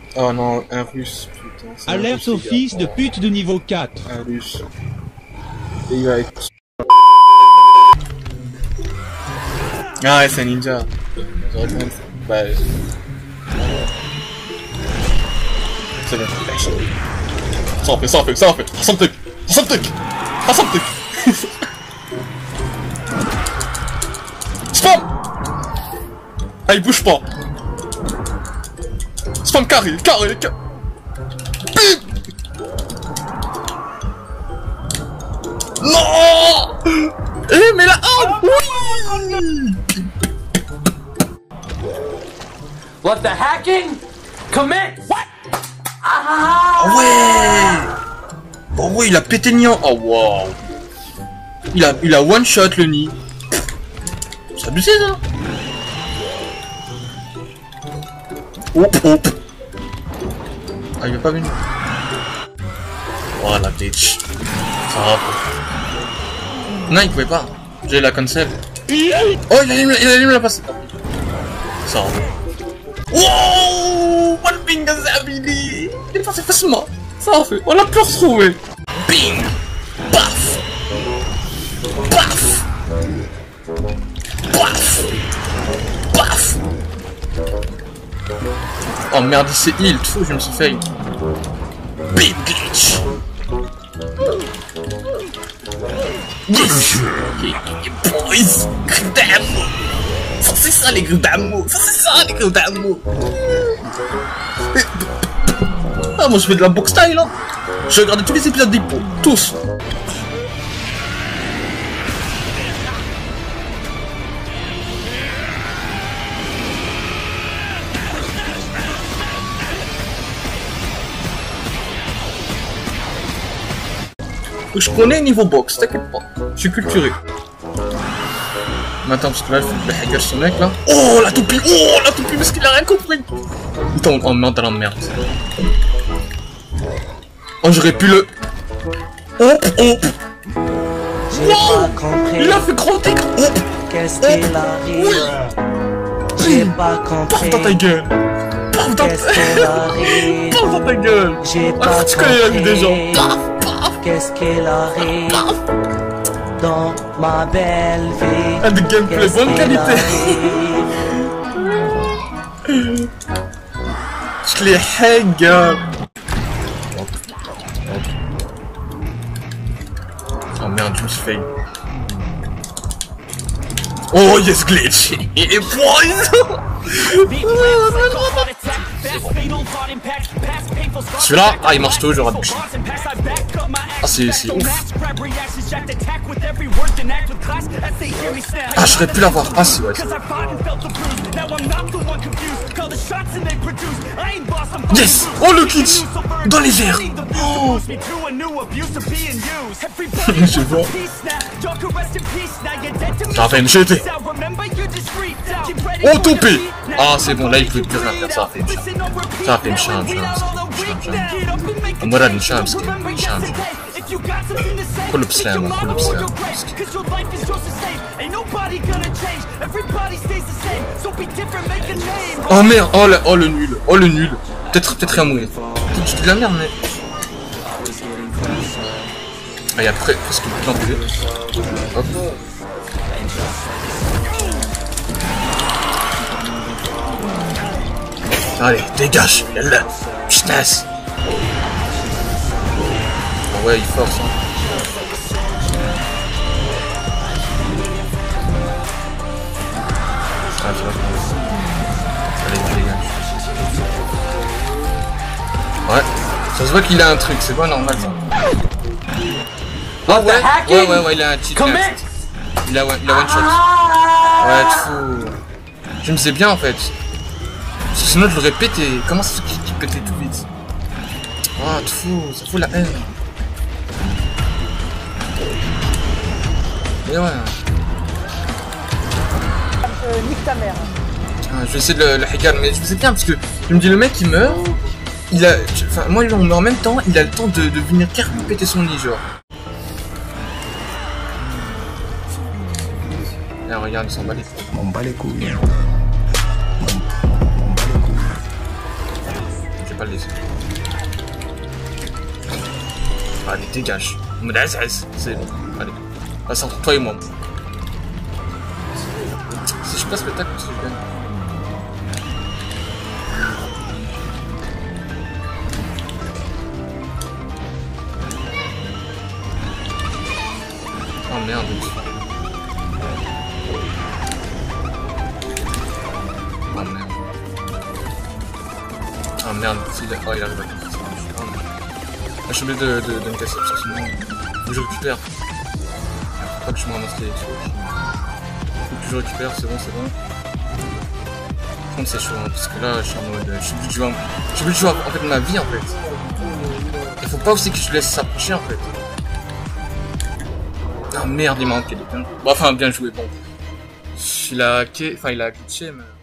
Oh non, un russe, putain. Alerte au fils de pute de niveau 4. Un russe. Et il va être... Ah ouais, c'est un ninja. J'aurais dû... Bah... C'est bon, lâche. Ça en fait. Rassemble truc. Spam. Ah, il bouge pas. Spam carré. Bim. Non. Eh, mais la arme. Oui. What the hacking? Commit! What? Ah ouais. Oh ouais, il a pété le nian. Oh wow. Il a one shot le nid. C'est abusé ça. Hop. Ah, il est pas venu. Oh la bitch. Ça va. Non, il pouvait pas. J'ai la cancel. Oh, il allume la passe. Ça va. Wow! One ping Zabili! Il est passé facilement. Ça a fait. On l'a pu retrouver. Bing! Paf! Paf! Paf! Paf! Oh merde, il s'est heal. Tout, je me suis fait. Big glitch! Yes! Boys! Damn! Ça c'est ça les griffes d'amour! Ah moi je fais de la box style hein! J'ai regardé tous les épisodes d'Hippo, tous! Je connais niveau box, t'inquiète pas, je suis culturé. Mais attends, parce que là, il faut que le hacker ce mec là. Oh la toupie, parce qu'il a rien compris. Putain, oh merde, dans la merde. Oh, j'aurais pu le. Hop. Wow, il a fait gros écran. Qu'est-ce qu'il arrive? Oui. J'ai pas compris. Paf dans ta gueule. Paf dans ta gueule. J'ai pas Tu connais la vie des gens. Paf. Qu'est-ce qu'il arrive dans ma belle vie? Ah, de gameplay, bonne qualité. Je les hang. Oh merde, je me suis fait. Oh yes, glitch. Et boys. Celui-là, ah il marche toujours à bouche. Ah c'est ouf. Ah j'aurais pu l'avoir. Ah c'est ouais. Yes. Oh le glitch. Dans les airs. Oh. Je vois. Ça fait une jetée. Oh topé. Ah c'est bon là il peut plus rien faire. Ça a fait une charme. مراد نشامس نشامس كله بسلامة Oh merde, oh le nul, peut-être rien mourir. Je dis de la merde mais... Ah, il y a presque tout l'enculé. Hop. Allez, dégage, yallah, putain. Ah ouais, il force hein. Ah, tu vois. Allez, dégage. Ouais, ça se voit qu'il a un truc, c'est pas normal ça. Ah ouais, il a un cheat. Il a one shot. Ouais, fou. Je me sais bien en fait. Parce que sinon je l'aurais pété. Comment ça se fait qu'il pétait tout vite? Ah, fou, ça fout la haine. Et ouais. Nique ta mère. Tiens, je vais essayer de le hacker, mais je sais bien parce que je me dis le mec il meurt. Il a. Enfin, moi on meurt en même temps, il a le temps de venir carrément péter son lit, genre. Là, regarde, il s'en bat les couilles. On bat les couilles. pas le laisser. Allez, dégage. Mais là, c'est bon. Allez. Passe entre toi et moi. Si je passe le tac, si je gagne. Oh merde. Oh merde. Oh merde, il arrive à faire ça. Oh merde. Je suis obligé de me casser parce que sinon faut que je récupère. Faut pas que je me ramasse les trucs. Faut que je récupère, c'est bon, c'est bon. Par contre c'est chaud hein, parce que là je suis en mode. Je suis obligé de jouer en fait ma vie en fait. Il faut pas aussi que je laisse s'approcher en fait. Ah merde, il m'a manqué des points. Bon enfin bien joué, bon. Il a hacké, enfin il a glitché mais.